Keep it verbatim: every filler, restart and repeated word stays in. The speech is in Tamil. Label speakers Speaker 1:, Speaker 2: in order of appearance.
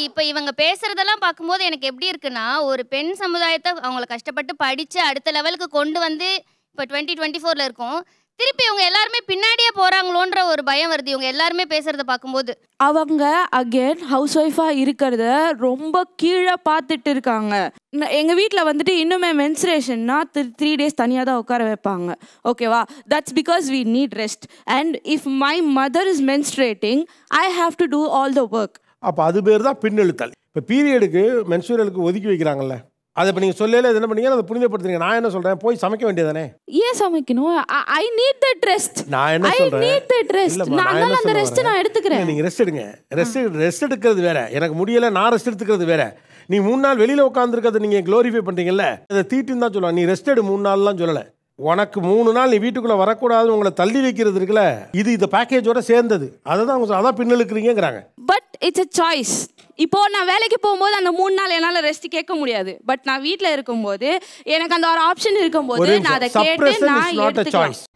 Speaker 1: இப்ப இவங்க பேசுறதெல்லாம் பார்க்கும்போது எனக்கு எப்படி இருக்குன்னா, ஒரு பெண் சமுதாயத்த அவங்கள கஷ்டப்பட்டு படிச்சு அடுத்த லெவலுக்கு கொண்டு வந்து இப்ப டுவெண்ட்டி டுவெண்ட்டி ஃபோர்ல இருக்கோம். திருப்பி இவங்க எல்லாருமே பின்னாடியே போறாங்களோன்ற ஒரு பயம் வருது. இவங்க எல்லாருமே பேசுறத பார்க்கும்போது.
Speaker 2: அவங்க அகைன் ஹவுஸ் ஒய்ஃபா இருக்கிறத ரொம்ப கீழே பார்த்துட்டு இருக்காங்க. ந- எங்க வீட்டில் வந்துட்டு இன்னுமே மென்ஸ்ட்ரேஷன்னா த்ரீ டேஸ் தனியாக தான் உட்கார வைப்பாங்க. ஓகேவா? That's because we need rest. And if my mother is menstruating I have to do all the work.
Speaker 3: அப்போ அது பேர் தான் பின்னெழுத்தல். இப்போ பீரியடுக்கு மென்சுரலுக்கு ஒதுக்கி வைக்கிறாங்கல்ல, அதை இப்போ நீங்கள் சொல்லல என்ன பண்ணீங்க, அதை புனிதப்படுத்துறீங்க. நான் என்ன சொல்கிறேன், போய் சமைக்க வேண்டியதானே.
Speaker 2: ஏன் சமைக்கணும்? I need that rest.
Speaker 3: நான் என்ன
Speaker 2: ஐ
Speaker 3: சொல்கிறேன்,
Speaker 2: நீட் தட் ரெஸ்ட்.
Speaker 3: இல்லைம்மா,
Speaker 2: நான்
Speaker 3: நான் என்ன
Speaker 2: அதனால அந்த
Speaker 3: சொல்ல
Speaker 2: ரெஸ்ட் நான் எடுத்துக்கிறேன்.
Speaker 3: வரேன், நீங்கள் ரெஸ்ட் எடுங்க. ரெஸ்ட் ரெஸ்ட் எடுக்கிறது வேற, எனக்கு முடியலை நான் ரெஸ்ட் எடுத்துக்கிறது வேற. நீ மூணு நாள் வெளியில் உட்காந்துருக்கிறது நீங்கள் க்ளோரிஃபை பண்ணுறீங்கல்ல, அதை தீட்டுன்னு தான் சொல்லுவாங்க. நீ ரெஸ்ட் எடு மூணு நாள்லாம் சொல்லலை. உனக்கு மூணு நாள் நீ வீட்டுக்குள்ளே வரக்கூடாதுன்னு உங்களை தள்ளி வைக்கிறது இருக்குல்ல, இது இந்த பேக்கேஜோட சேர்ந்தது. அதை தான் அவங்க அதான் பின்னெழுக்கிறீங்கிறாங்க.
Speaker 2: But it's a choice. இப்போ நான் வேலைக்கு போகும்போது அந்த மூணு நாள் என்னால் ரெஸ்ட் கேட்க முடியாது. பட் நான் வீட்டில் இருக்கும்போது எனக்கு அந்த ஒரு ஆப்ஷன் இருக்கும்போது நான் அதை கேட்டு நான் எடுத்துக்கலாம்.